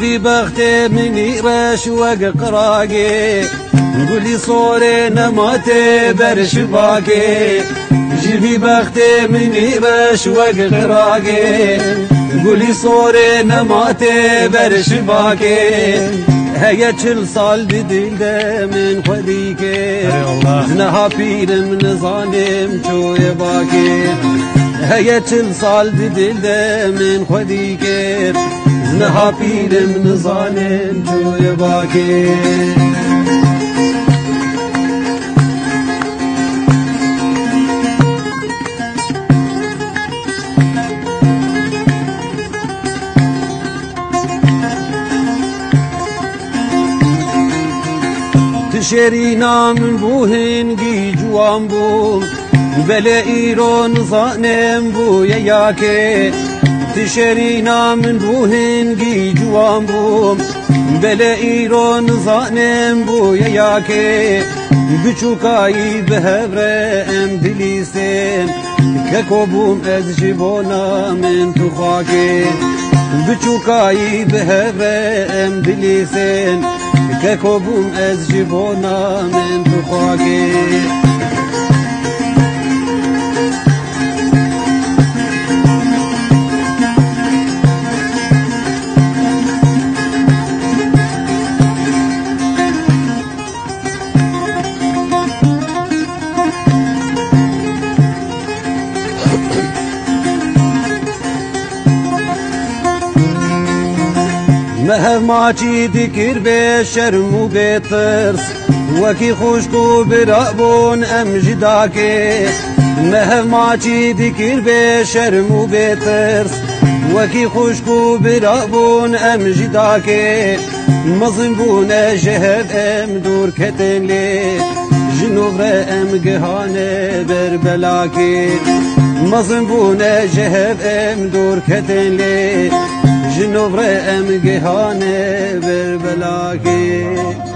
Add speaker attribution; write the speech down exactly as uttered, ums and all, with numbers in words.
Speaker 1: جبي بختي مني رش وقراقي قولي صوري نماتي برشباكي جبي بختي مني رش وقراقي قولي صوري نماتي برشباكي هيا چل سال دلده من خديكي زنها پیرم نزانم چوی باكي هيا چل سال دلده من خديكي زنها پیرم نزانم چوی باكي تشرينا من بوهن جي جوان بوم بلا ايرون ظانم بو ياكي تشرينا من بوهن جي جوان بوم بلا ايرون ظانم بو ياكي بچوكاي بهبره ام دليسم ككوبوم از جبونا من تخاكي بچوكاي بهبره ام دليسم ككوبوم از جبونا من تخاكي مهما چی دکر به شرم و به ترس وکی خوشکو برابون ام جداکه مهما چی دکر به شرم و به ترس وکی خوشکو برابون ام جداکه مظلم بون جهد ام دور کتن لی جنوب ام گهانه بر بلاکه مظلم بون جهد ام دور کتن لی جنوب ام گهانه بر بلاکه